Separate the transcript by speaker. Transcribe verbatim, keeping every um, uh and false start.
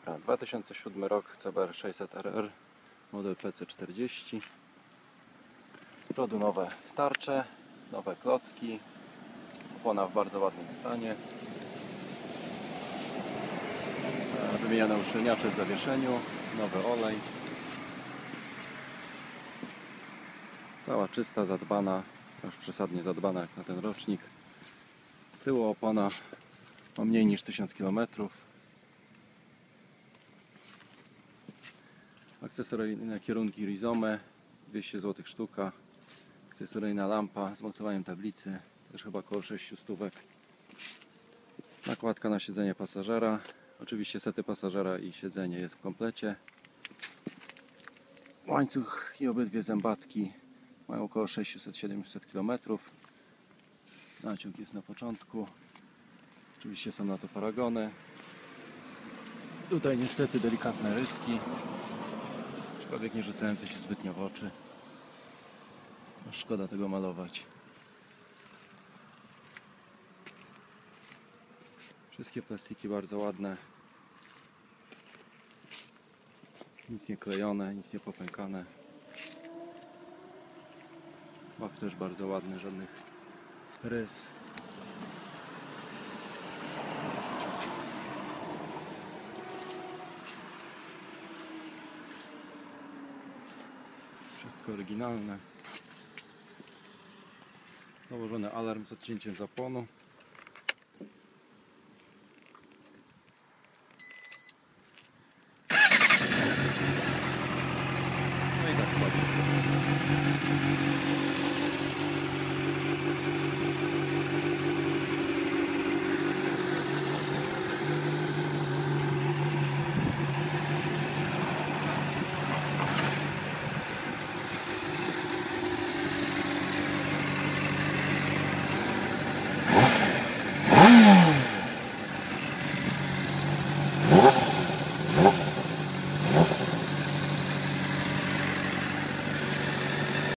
Speaker 1: Dobra, dwa tysiące siódmy rok, C B R sześćset R R, model P C czterdzieści. Z przodu nowe tarcze, nowe klocki, opona w bardzo ładnym stanie. Wymienione uszczelniacze w zawieszeniu, nowy olej. Cała czysta, zadbana, aż przesadnie zadbana jak na ten rocznik. Z tyłu opona ma mniej niż tysiąc kilometrów. Akcesoryjne kierunki Rizome, dwieście złotych sztuka. Akcesoryjna lampa z mocowaniem tablicy, też chyba około sześć stówek. Nakładka na siedzenie pasażera. Oczywiście sety pasażera i siedzenie jest w komplecie. Łańcuch i obydwie zębatki mają około sześćset do siedmiuset kilometrów. Naciąg jest na początku. Oczywiście są na to paragony. Tutaj niestety delikatne ryski, aczkolwiek nie rzucające się zbytnio w oczy. Szkoda tego malować. Wszystkie plastiki bardzo ładne. Nic nie klejone, nic nie popękane. Bak też bardzo ładny, żadnych rys. Wszystko oryginalne. Nałożony alarm z odcięciem zapłonu.